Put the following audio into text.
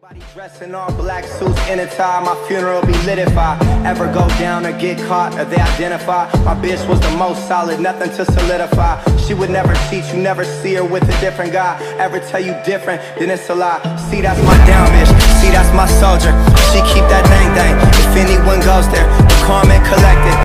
Dressing all black suits in a tie, my funeral be lit if I ever go down or get caught or they identify. My bitch was the most solid, nothing to solidify. She would never cheat, you never see her with a different guy. Ever tell you different, then it's a lie. See, that's my down bitch.